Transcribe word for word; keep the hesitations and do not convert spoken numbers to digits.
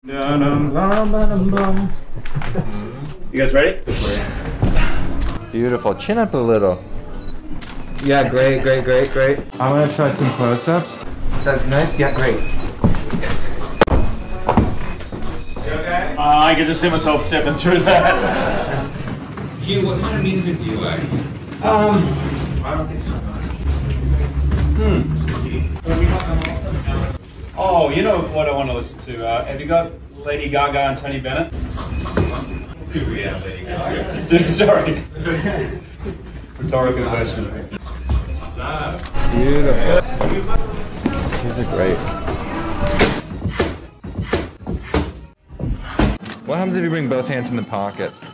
You guys ready? Beautiful. Chin up a little. Yeah, great, great, great, great. I want to try some close-ups. That's nice. Yeah, great. You okay? Uh, I can just see myself stepping through that. Hugh, what kind of music do you like? Um, I don't think so much. hmm. Oh, you know what I want to listen to? Uh, have you got Lady Gaga and Tony Bennett? Do we have Lady Gaga? Dude, sorry. Rhetorical question. Beautiful. These are great. What happens if you bring both hands in the pockets?